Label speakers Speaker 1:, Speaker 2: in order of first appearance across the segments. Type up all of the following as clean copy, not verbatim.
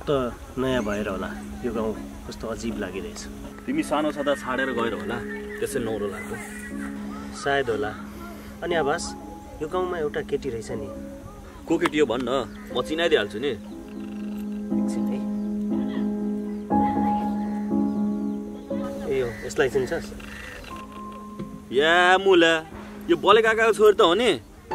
Speaker 1: त नयाँ भएर होला यो गाउँ कस्तो अजीब लागिरहेछ।
Speaker 2: तिमी सानो छँदा छाडेर गएर होला त्यसै नौलो लाग्यो।
Speaker 1: सायद होला। अनि आवाज यो गाउँमा एउटा केटी रहेछ नि।
Speaker 2: को केटी हो भन्न, म चिनाइदिइहाल्छु नि।
Speaker 1: एकछिन है। ए हो, यसलाई चिन्छस्?
Speaker 2: या मुला, यो बले काकाको छोरी त हो नि?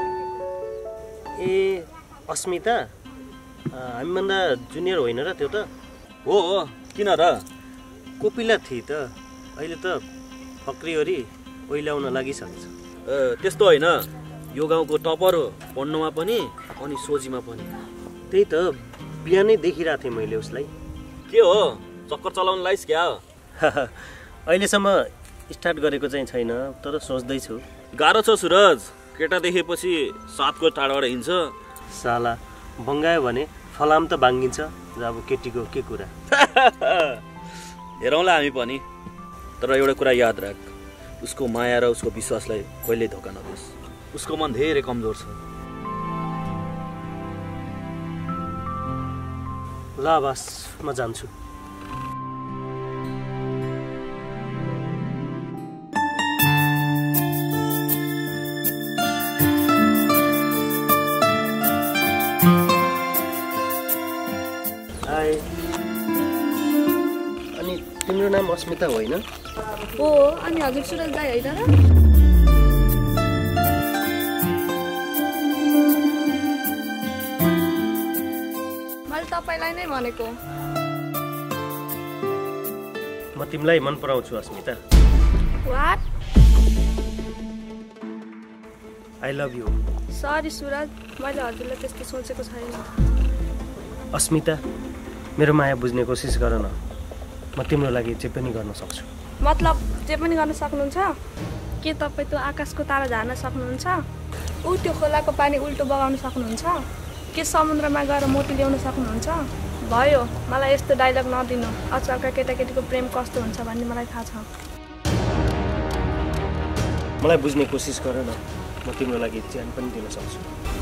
Speaker 1: ए अस्मिता, हामीभन्दा जुनियर होइन र त्यो त?
Speaker 2: हो हो, किन र?
Speaker 1: कोपिला थिए त, अहिले त फक्रिओरी ओइलाउन लागिसकेछ।
Speaker 2: त्यस्तो होइन, यो गाउँको टपर हो, पढ्नुमा पनि अनि सोझीमा पनि।
Speaker 1: त्यही त बिहानै देखिरहेको थिएँ मैले उसलाई।
Speaker 2: के हो, चक्कर चलाउन लाइस् क्या?
Speaker 1: अहिलेसम्म स्टार्ट गरेको चाहिँ छैन, तर सोच्दैछु।
Speaker 2: गाह्रो छ सुरज, केटा देखेपछि 7 कोस टाढाबाट हिँड्छ।
Speaker 1: साला बङ्गायो भने फलाम त बाङ्गिन्छ, र अब केटीको के कुरा।
Speaker 2: हेरौँला हामी पनि, तर एउटा कुरा याद राख, उसको माया र उसको विश्वासलाई कहिल्यै धोका नदियोस्। उसको मन धेरै कमजोर छ।
Speaker 1: ल बस म जान्छु। अनि तिम्रो नाम अस्मिता होइन?
Speaker 3: हो, अनि हजुर सुरज दाइ होइन र? मैले तपाईँलाई नै भनेको।
Speaker 1: म तिमीलाई मन पराउँछु Asmita.
Speaker 3: What?
Speaker 1: I love you.
Speaker 3: Sorry Suraj, मैले हजुरलाई त्यस्तो सोचेको छैन।
Speaker 1: अस्मिता, मेरो माया बुझ्ने कोसिस गर न, म तिम्रो लागि जे पनि गर्न सक्छु।
Speaker 3: मतलब जे पनि गर्न सक्नुहुन्छ? के तपाईँ त्यो आकाशको तारा झार्न सक्नुहुन्छ? त्यो खोलाको पानी उल्टो बगाउन सक्नुहुन्छ? के समुद्रमा गएर मोती ल्याउन सक्नुहुन्छ? भयो, मलाई यस्तो डायलग नदिनु। आजकलका केटाकेटीको प्रेम कस्तो हुन्छ भन्ने मलाई थाहा छ।
Speaker 1: मलाई बुझ्ने कोसिस गर न, म तिम्रो लागि ज्यान पनि दिन सक्छु।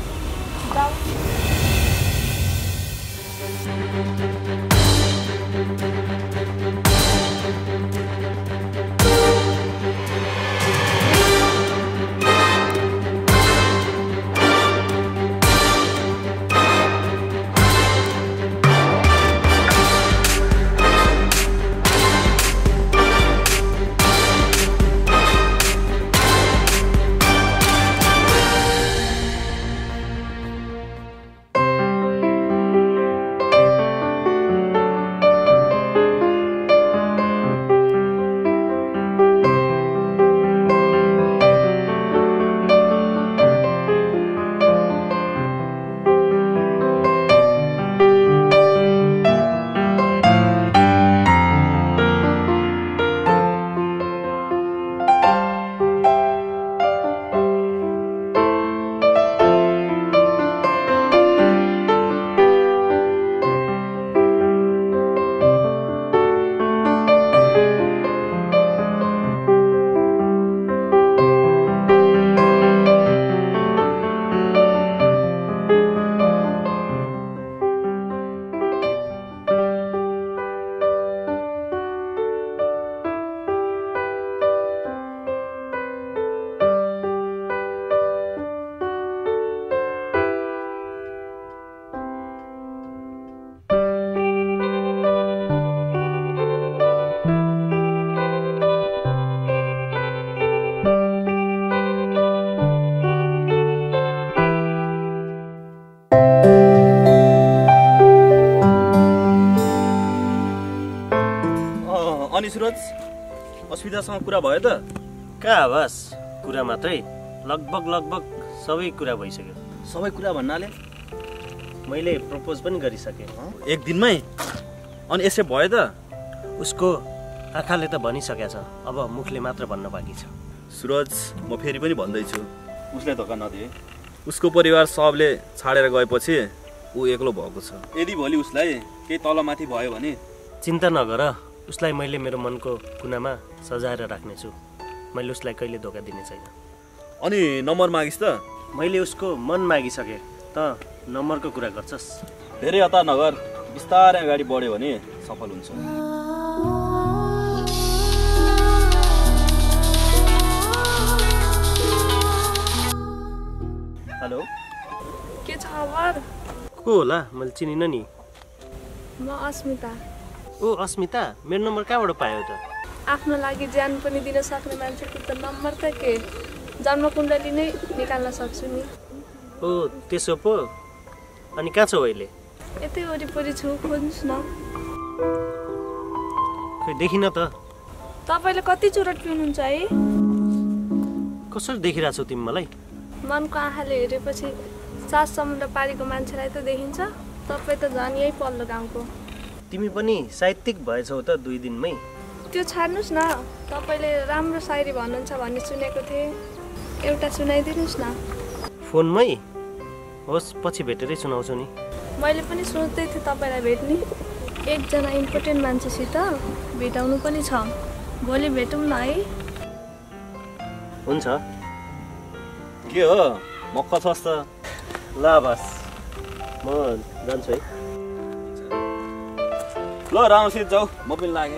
Speaker 2: अनि सुरज, अस्मितासँग कुरा भयो त?
Speaker 1: कहाँ बस कुरा मात्रै, लगभग सबै कुरा भइसक्यो।
Speaker 2: सबै कुरा भन्नाले
Speaker 1: मैले प्रपोज पनि गरिसकेँ।
Speaker 2: एक दिनमै? अनि यसै भयो त?
Speaker 1: उसको आँखाले त भनिसकेको छ, अब मुखले मात्र भन्न बाँकी छ।
Speaker 2: सुरज, म फेरि पनि भन्दैछु, उसलाई धोका नदिए। उसको परिवार सबले छाडेर गएपछि ऊ एक्लो भएको छ। यदि भोलि उसलाई केही तलमाथि भयो भने
Speaker 1: चिन्ता नगर, उसलाई मैले मेरो मनको कुनामा सजाएर राख्नेछु। मैले उसलाई कहिले धोका दिने छैन।
Speaker 2: अनि नम्बर मागिस् त?
Speaker 1: मैले उसको मन मागिसकेँ, त नम्बरको कुरा गर्छस्?
Speaker 2: धेरै हतार नगर, बिस्तारै अगाडि बढ्यो भने सफल हुन्छ।
Speaker 1: हेलो,
Speaker 3: के छ खबर?
Speaker 1: को होला? मैले चिनिनँ नि।
Speaker 3: म अस्मिता।
Speaker 1: ओ अस्मिता, मेरो नम्बर कहाँबाट पायो त?
Speaker 3: आफ्नो लागि ज्यान पनि दिन सक्ने मान्छेको त नम्बर त के, जन्मकुण्डली नै निकाल्न सक्छु नि।
Speaker 1: ओ त्यसो पो। अनि कहाँ छौ अहिले?
Speaker 3: यतै वरिपरि छु, खोज्नुहोस् न।
Speaker 1: खै देखिन त।
Speaker 3: तपाईँले कति चुरोट पिउनुहुन्छ है?
Speaker 1: कसरी देखिरहेछौ तिमी मलाई?
Speaker 3: मनको आँखाले हेरेपछि 7 समुद्र पारीको मान्छेलाई त देखिन्छ। तपाईँ त झन् यही पल्लो गाउँको।
Speaker 1: तिमी पनि साहित्यिक भएछौ त 2 दिनमै।
Speaker 3: त्यो छाड्नुहोस् न, तपाईँले राम्रो सायरी भन्नुहुन्छ भन्ने सुनेको थिएँ, एउटा सुनाइदिनुहोस् न।
Speaker 1: फोनमै? होस्, पछि भेटेरै सुनाउँछु नि।
Speaker 3: मैले पनि सोच्दै थिएँ तपाईँलाई भेट्ने। एकजना इम्पोर्टेन्ट मान्छेसित भेटाउनु पनि छ, भोलि भेटौँ न है?
Speaker 1: हुन्छ।
Speaker 2: के हो मक्ख छस् त?
Speaker 1: ल बस, म जान्छु है।
Speaker 2: ल रामसित जाऊ, म पनि लागेँ।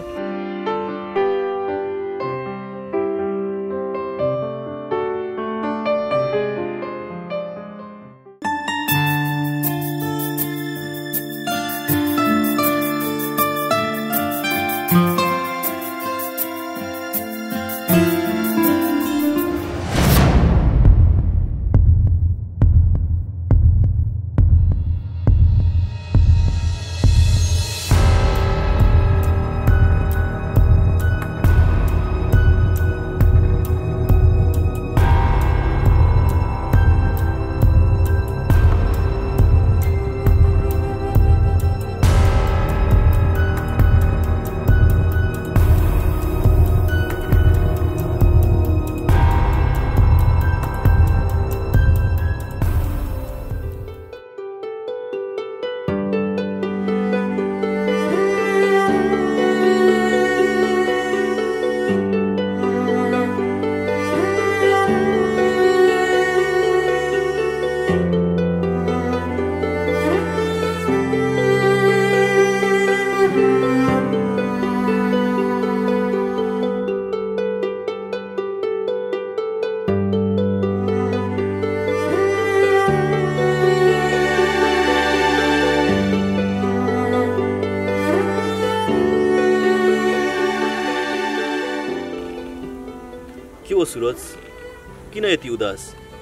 Speaker 2: सुरज, किन यति उदास?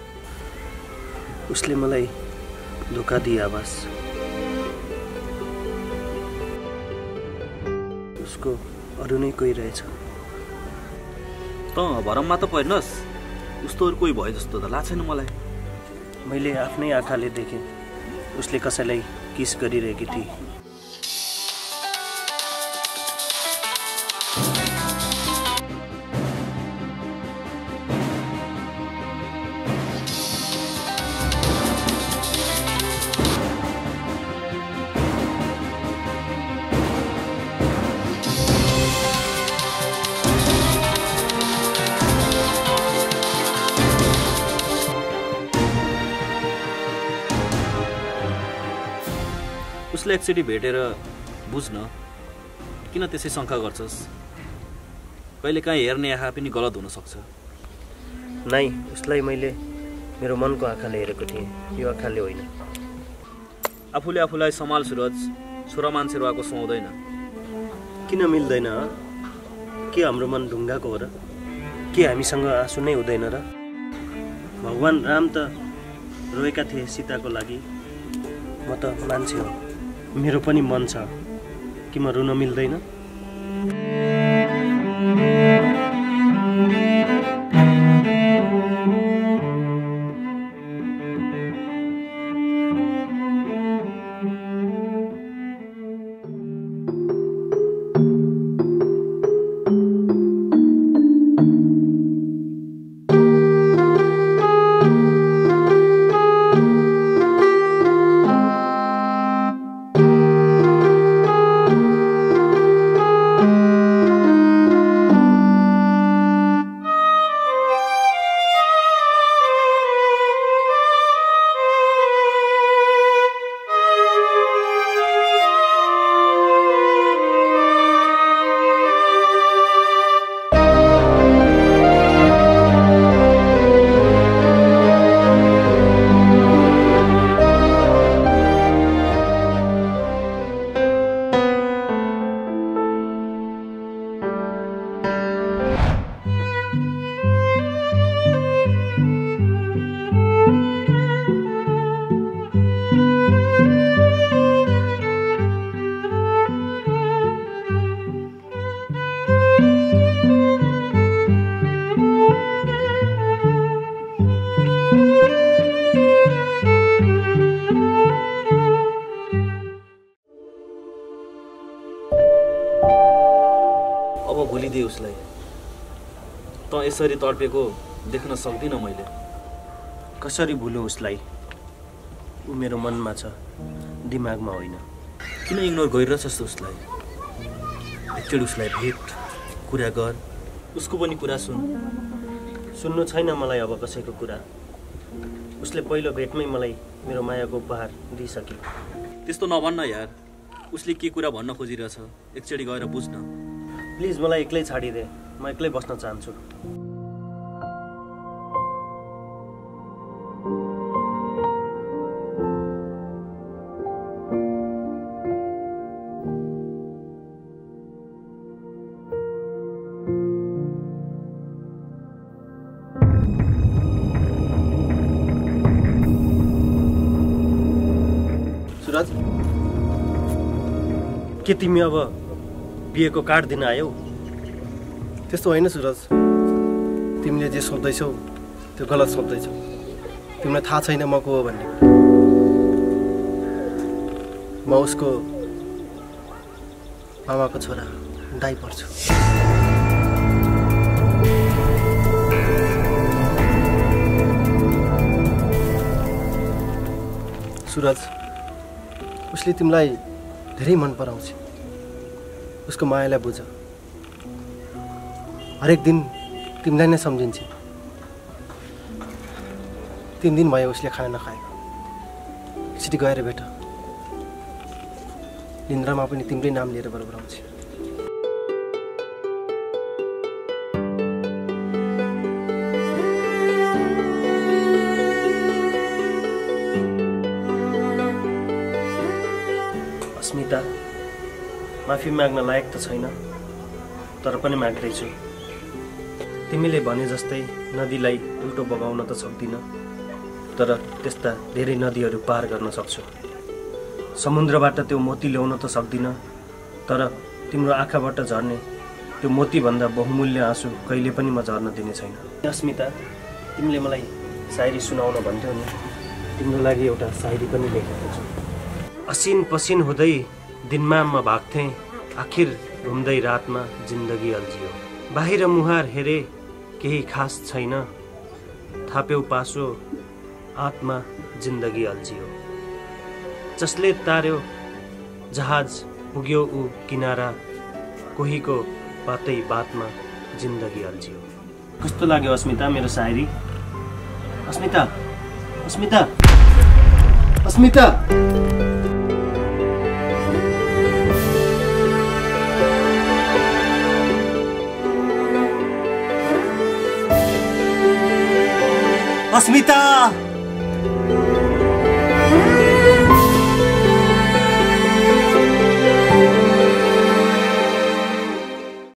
Speaker 1: उसले मलाई धोका दिए आवाज। उसको अरू नै कोही रहेछ।
Speaker 2: त भरममा त पर्नस्, उस्तो अरू कोही भयो जस्तो त लाग्छ छैन मलाई।
Speaker 1: मैले आफ्नै आँखाले देखेँ, उसले कसैलाई किस गरिरहेकी थिए।
Speaker 2: उसले एकचोटि भेटेर बुझ्न, किन त्यसै शङ्का गर्छस्? कहिलेकाहीँ हेर्ने आँखा पनि गलत हुन सक्छ।
Speaker 1: नाइ, उसलाई मैले मेरो मनको आँखाले हेरेको थिएँ, यो आँखाले होइन।
Speaker 2: आफूले आफूलाई सम्हाल सुरज, छोरा मान्छे रुवाको सुहाउँदैन।
Speaker 1: किन मिल्दैन? के हाम्रो मन ढुङ्गाको हो र? के हामीसँग आँसु नै हुँदैन र? भगवान राम त रोएका थिए सीताको लागि। म त मान्छे हो, मेरो पनि मन छ। कि म रुन मिल्दैन?
Speaker 2: अब भुलिदिए उसलाई। त यसरी तडपेको देख्न सक्दिनँ मैले।
Speaker 1: कसरी भुलौँ उसलाई? ऊ मेरो मनमा छ, दिमागमा होइन।
Speaker 2: किन इग्नोर गरिरहेछस् उसलाई? एकचोटि उसलाई भेट, कुरा गर, उसको पनि कुरा सुन।
Speaker 1: सुन्नु छैन मलाई अब कसैको कुरा। उसले पहिलो भेटमै मलाई मेरो मायाको उपहार दिइसक्यो।
Speaker 2: त्यस्तो नभन्न यार। उसले के कुरा भन्न खोजिरहेछ एकचोटि गएर बुझ्न।
Speaker 1: प्लिज मलाई एक्लै छाडिदे, म एक्लै बस्न चाहन्छु। सुरज, के तिमी अब बिहेको कार्ड दिन आयौ?
Speaker 4: त्यस्तो होइन सुरज, तिमीले जे सोच्दैछौ त्यो गलत सोच्दैछौ। तिमीलाई थाहा छैन म को हो भन्ने। म उसको मामाको छोरा दाइ पर्छु। सुरज, उसले तिमीलाई धेरै मन पराउँछ। उसको मायालाई बुझ। हरेक दिन तिमीलाई नै सम्झिन्छ। 3 दिन भयो उसले खाना नखाएको। एकचोटि गएर भेट। निन्द्रामा पनि तिम्रै नाम लिएर बरबराउँछ।
Speaker 1: अस्मिता, माफी माग्न लायक त छैन, तर पनि माग्दैछु। तिमीले भने जस्तै नदीलाई उल्टो बगाउन त सक्दिनँ, तर त्यस्ता धेरै नदीहरू पार गर्न सक्छु। समुद्रबाट त्यो मोती ल्याउन त सक्दिनँ, तर तिम्रो आँखाबाट झर्ने त्यो मोतीभन्दा बहुमूल्य आँसु कहिले पनि म झर्न दिने छैन। अस्मिता, तिमीले मलाई सायरी सुनाउन भन्थ्यौ नि, तिम्रो लागि एउटा सायरी पनि लेखेको छु। असिन पसिन हुँदै दिनमा म भाग्थेँ, आखिर घुम्दै रातमा जिन्दगी अल्झियो। बाहिर मुहार हेरे केही खास छैन, थाप्यौ पासो आत्मा जिन्दगी अल्झियो। जसले तार्यो जहाज पुग्यो ऊ किनारा, कोहीको बातै बातमा जिन्दगी अल्झियो। कस्तो लाग्यो अस्मिता मेरो सायरी? अस्मिता, अस्मिता, अस्मिता! अस्मिता!